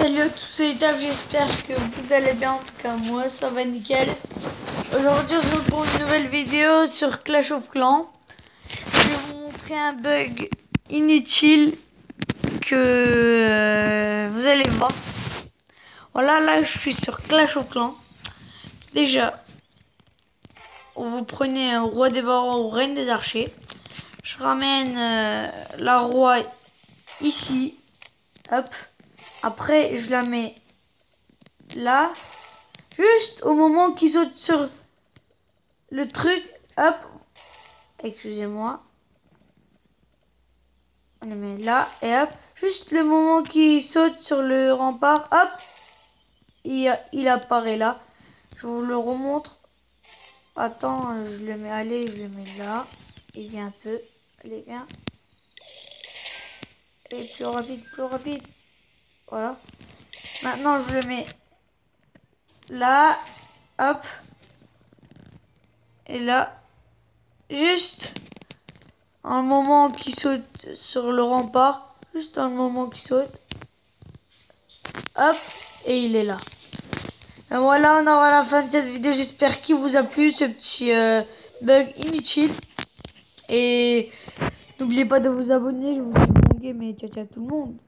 salut à tous les Dave, j'espère que vous allez bien. En tout cas, moi ça va nickel. Aujourd'hui, on se retrouve pour une nouvelle vidéo sur Clash of Clans. Je vais vous montrer un bug inutile que vous allez voir. Voilà, là je suis sur Clash of Clans. Déjà, vous prenez un roi des barons ou reine des archers. Je ramène la roi ici. Hop. Après, je la mets là. Juste au moment qu'il saute sur le truc. Hop. Excusez-moi. On le met là. Et hop. Juste le moment qu'il saute sur le rempart. Hop. Il apparaît là. Je vous le remontre. Attends, je le mets. Allez, je le mets là. Il vient un peu. Allez, viens. Et plus rapide, plus rapide. Voilà. Maintenant, je le mets là. Hop. Et là. Juste un moment qui saute sur le rempart. Juste un moment qui saute. Hop. Et il est là. Et voilà, on aura la fin de cette vidéo. J'espère qu'il vous a plu, ce petit bug inutile. Et n'oubliez pas de vous abonner. Je vous dis bon game et ciao ciao tout le monde.